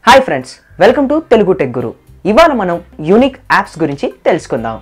Hi friends, welcome to Telugu tech Guru. ఇవాళ మనం unique apps గురించి తెలుసుకుందాం.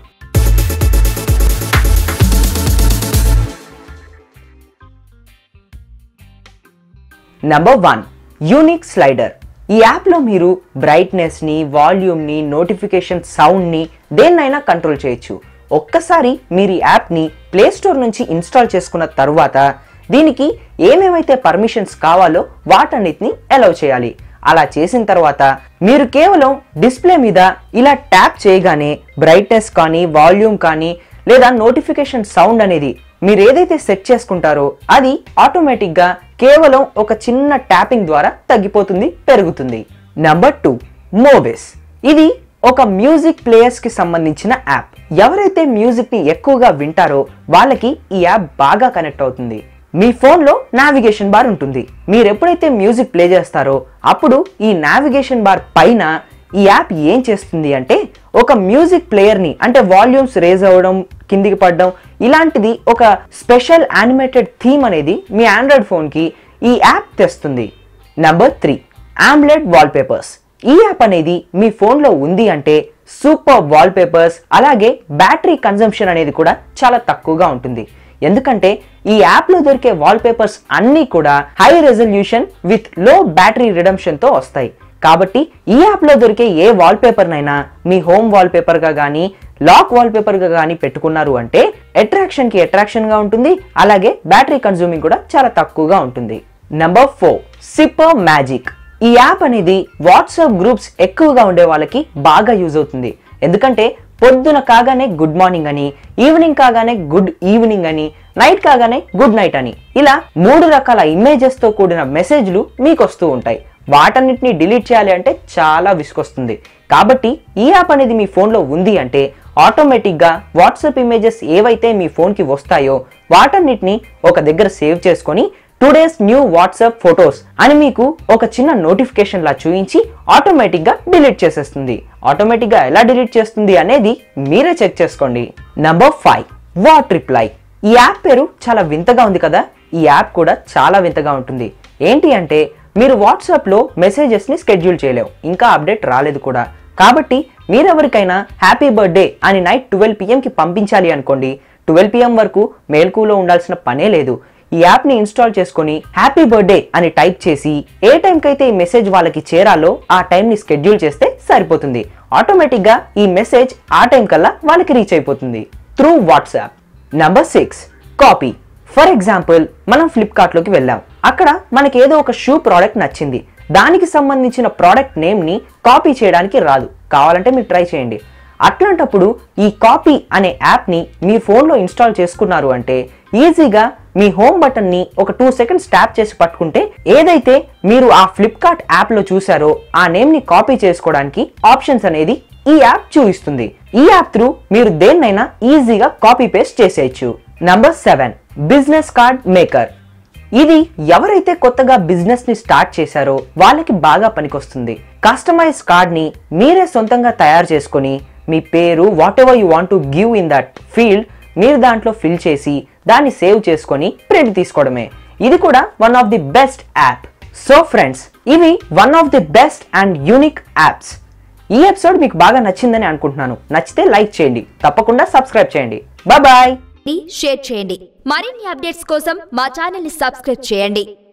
Number 1, unique slider. ఈ యాప్లో మీరు బ్రైట్నెస్ని, వాల్యూమ్ని, నోటిఫికేషన్ సౌండ్ని దేన్నైనా కంట్రోల్ చేయొచ్చు. ఒక్కసారి మీరు ఈ యాప్ని ప్లే స్టోర్ నుంచి ఇన్స్టాల్ చేసుకున్న తర్వాత దీనికి ఏమేమైతే పర్మిషన్స్ కావాలో వాటన్నిటిని అలౌ చేయాలి. అలా చేసిన తర్వాత మీరు కేవలం డిస్ప్లే మీద ఇలా ట్యాప్ చేయగానే బ్రైట్నెస్ కానీ, వాల్యూమ్ కానీ లేదా నోటిఫికేషన్ సౌండ్ అనేది మీరు ఏదైతే సెట్ చేసుకుంటారో అది ఆటోమేటిక్గా కేవలం ఒక చిన్న ట్యాపింగ్ ద్వారా తగ్గిపోతుంది, పెరుగుతుంది. నంబర్ 2, మోబెస్. ఇది ఒక మ్యూజిక్ ప్లేయర్స్ కి సంబంధించిన యాప్. ఎవరైతే మ్యూజిక్ ని ఎక్కువగా వింటారో వాళ్ళకి ఈ యాప్ బాగా కనెక్ట్ అవుతుంది. మీ ఫోన్లో నావిగేషన్ బార్ ఉంటుంది. మీరు ఎప్పుడైతే మ్యూజిక్ ప్లే చేస్తారో అప్పుడు ఈ నావిగేషన్ బార్ పైన ఈ యాప్ ఏం చేస్తుంది అంటే ఒక మ్యూజిక్ ప్లేయర్ని, అంటే వాల్యూమ్స్ రేజ్ అవ్వడం, కిందికి పడడం, ఇలాంటిది ఒక స్పెషల్ యానిమేటెడ్ థీమ్ అనేది మీ ఆండ్రాయిడ్ ఫోన్కి ఈ యాప్ తెస్తుంది. Number 3, omelette wallpapers. ఈ యాప్ అనేది మీ ఫోన్లో ఉంది అంటే సూపర్ వాల్పేపర్స్, అలాగే బ్యాటరీ కన్జంప్షన్ అనేది కూడా చాలా తక్కువగా ఉంటుంది. ఎందుకంటే ఈ యాప్లో దొరికే వాల్పేపర్స్ అన్నీ కూడా high resolution with low battery రిడమ్షన్తో వస్తాయి. కాబట్టి ఈ యాప్లో దొరికే ఏ వాల్పేపర్నైనా మీ హోమ్ వాల్పేపర్గా కానీ, లాక్ వాల్పేపర్గా కానీ పెట్టుకున్నారు అంటే అట్రాక్షన్గా ఉంటుంది, అలాగే బ్యాటరీ కన్జ్యూమింగ్ కూడా చాలా తక్కువగా ఉంటుంది. Number 4, sipper magic. ఈ యాప్ అనేది వాట్సాప్ గ్రూప్స్ ఎక్కువగా ఉండే వాళ్ళకి బాగా యూజ్ అవుతుంది. ఎందుకంటే పొద్దున కాగానే గుడ్ మార్నింగ్ అని, ఈవినింగ్ కాగానే గుడ్ ఈవినింగ్ అని, నైట్ కాగానే గుడ్ నైట్ అని, ఇలా 3 రకాల ఇమేజెస్తో కూడిన మెసేజ్లు మీకు వస్తూ ఉంటాయి. వాటన్నిటిని డిలీట్ చేయాలి అంటే చాలా విసుకొస్తుంది. కాబట్టి ఈ యాప్ అనేది మీ ఫోన్లో ఉంది అంటే ఆటోమేటిక్గా వాట్సాప్ ఇమేజెస్ ఏవైతే మీ ఫోన్కి వస్తాయో వాటన్నిటిని ఒక దగ్గర సేవ్ చేసుకొని టుడేస్ న్యూ వాట్సాప్ ఫొటోస్ అని మీకు ఒక చిన్న నోటిఫికేషన్ లా చూపించి ఆటోమేటిక్గా డిలీట్ చేసేస్తుంది. ఆటోమేటిక్గా ఎలా డిలీట్ చేస్తుంది అనేది మీరే చెక్ చేసుకోండి. Number 5, what reply. ఈ యాప్ పేరు చాలా వింతగా ఉంది కదా. ఈ యాప్ కూడా చాలా వింతగా ఉంటుంది. ఏంటి అంటే మీరు వాట్సాప్లో మెసేజెస్ని స్కెడ్యూల్ చేయలేవు, ఇంకా అప్డేట్ రాలేదు కూడా. కాబట్టి మీరెవరికైనా హ్యాపీ బర్త్డే అని నైట్ 12 PM పంపించాలి అనుకోండి. 12 PM వరకు మేల్కూలో ఉండాల్సిన పనే లేదు. ఈ యాప్ని ఇన్స్టాల్ చేసుకొని హ్యాపీ బర్త్డే అని టైప్ చేసి ఏ టైంకి అయితే ఈ మెసేజ్ వాళ్ళకి చేరాలో ఆ టైంని స్కెడ్యూల్ చేస్తే సరిపోతుంది. ఆటోమేటిక్గా ఈ మెసేజ్ ఆ టైం కల్లా వాళ్ళకి రీచ్ అయిపోతుంది through WhatsApp. Number 6, copy. For example, మనం ఫ్లిప్కార్ట్లోకి వెళ్ళాం. అక్కడ మనకి ఏదో ఒక షూ ప్రోడక్ట్ నచ్చింది. దానికి సంబంధించిన ప్రోడక్ట్ నేమ్ని కాపీ చేయడానికి రాదు. కావాలంటే మీరు ట్రై చేయండి. అట్లాంటప్పుడు ఈ కాపీ అనే యాప్ని మీ ఫోన్లో ఇన్స్టాల్ చేసుకున్నారు అంటే ఈజీగా మీ హోమ్ బటన్ని ఒక 2 seconds ట్యాప్ చేసి పట్టుకుంటే ఏదైతే మీరు ఆ ఫ్లిప్కార్ట్ యాప్లో చూసారో ఆ నేమ్ని కాపీ చేసుకోవడానికి ఆప్షన్స్ అనేది ఈ యాప్ చూపిస్తుంది. ఈ యాప్ త్రూ మీరు దేన్నైనా ఈజీగా కాపీ పేస్ట్ చేసేయచ్చు. Number 7, business card maker. ఇది ఎవరైతే కొత్తగా బిజినెస్ ని స్టార్ట్ చేశారో వాళ్ళకి బాగా పనికొస్తుంది. కస్టమైజ్ కార్డ్ ని మీరే సొంతంగా తయారు చేసుకొని మీ పేరు, whatever you want to give in that field మీరు దాంట్లో ఫిల్ చేసి దాన్ని సేవ్ చేసుకొని ప్రింట్ తీసుకోవడమే. ఇది కూడా one of the best app. So friends, ఇవి one of the best and unique apps. ఈ ఎపిసోడ్ మీకు బాగా నచ్చిందని అనుకుంటున్నాను. నచ్చితే లైక్ చేయండి, తప్పకుండా సబ్స్క్రైబ్ చేయండి. Bye bye. షేర్ చేయండి. మరిన్ని అప్డేట్స్ కోసం మా ఛానల్ ని సబ్స్క్రైబ్ చేయండి.